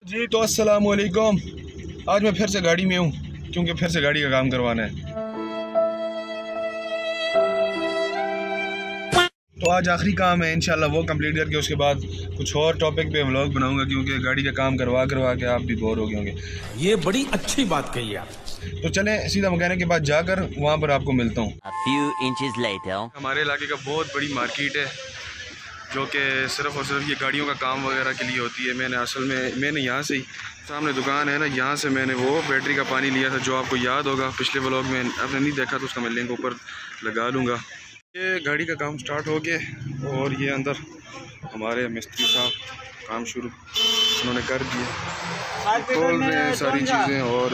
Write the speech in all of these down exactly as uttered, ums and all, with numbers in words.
जी तो अस्सलाम वालेकुम। आज मैं फिर से गाड़ी में हूँ क्योंकि फिर से गाड़ी का काम करवाना है। तो आज आखिरी काम है, इंशाल्लाह वो कंप्लीट करके उसके बाद कुछ और टॉपिक पे व्लॉग बनाऊंगा क्योंकि गाड़ी का काम करवा करवा के आप भी बोर हो गए होंगे। ये बड़ी अच्छी बात कही आप। तो चलें सीधा मकैनिक के पास जाकर वहाँ पर आपको मिलता हूँ। A few inches later. हमारे इलाके का बहुत बड़ी मार्केट है जो कि सिर्फ़ और सिर्फ ये गाड़ियों का काम वगैरह के लिए होती है। मैंने असल में मैंने यहाँ से ही सामने दुकान है ना, यहाँ से मैंने वो बैटरी का पानी लिया था जो आपको याद होगा पिछले व्लॉग में आपने नहीं देखा तो उसका मैं लिंक ऊपर लगा लूँगा। ये गाड़ी का काम स्टार्ट हो गया और ये अंदर हमारे मिस्त्री साहब काम शुरू उन्होंने कर दिया, खोल रहे हैं सारी चीज़ें और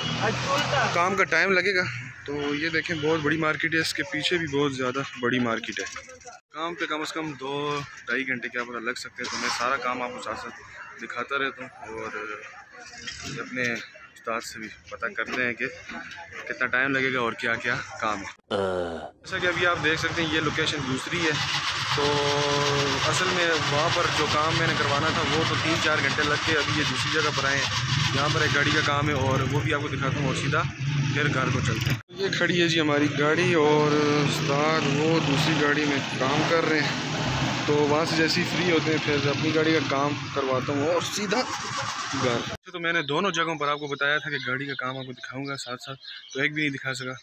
काम का टाइम लगेगा। तो ये देखें बहुत बड़ी मार्केट है, इसके पीछे भी बहुत ज़्यादा बड़ी मार्केट है। काम पे कम से कम दो ढाई घंटे क्या पता लग सकते हैं। तो मैं सारा काम आपको साथ साथ दिखाता रहता हूँ और अपने उस्ताद से भी पता करते हैं कि कितना टाइम लगेगा और क्या क्या काम है। जैसा कि अभी आप देख सकते हैं ये लोकेशन दूसरी है। तो असल में वहाँ पर जो काम मैंने करवाना था वो तो तीन चार घंटे लग के अभी ये दूसरी जगह पर आए हैं। यहाँ पर एक गाड़ी का काम है और वो भी आपको दिखाता हूँ और सीधा फिर घर को चलते हैं। ये खड़ी है जी हमारी गाड़ी और उस्ताद वो दूसरी गाड़ी में काम कर रहे हैं। तो वहाँ से जैसे ही फ्री होते हैं फिर अपनी गाड़ी का काम करवाता हूँ और सीधा घर। तो मैंने दोनों जगहों पर आपको बताया था कि गाड़ी का काम आपको दिखाऊंगा साथ साथ, तो एक भी नहीं दिखा सका।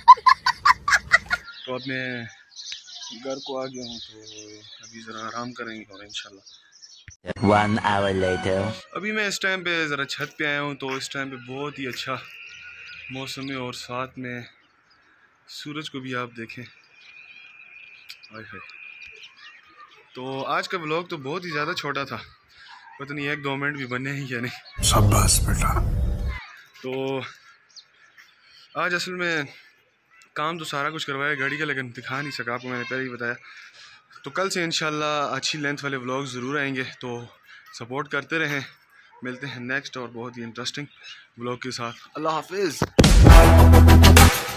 तो अब मैं घर को आ गया हूँ तो अभी ज़रा आराम करेंगे और इंशाल्लाह। One hour later. अभी मैं इस टाइम पे ज़रा छत पे आया हूँ तो इस टाइम पे बहुत ही अच्छा मौसम है और साथ में सूरज को भी आप देखें। हाय हाय। तो आज का व्लॉग तो बहुत ही ज़्यादा छोटा था, पता नहीं एक दो मिनट भी बने हैं या नहीं। शाबाश बेटा। तो आज असल में काम तो सारा कुछ करवाया गाड़ी का, लेकिन दिखा नहीं सका आपको, मैंने पहले ही बताया। तो कल से इंशाल्लाह अच्छी लेंथ वाले व्लॉग ज़रूर आएंगे, तो सपोर्ट करते रहें। मिलते हैं नेक्स्ट और बहुत ही इंटरेस्टिंग व्लॉग के साथ। अल्लाह हाफिज़।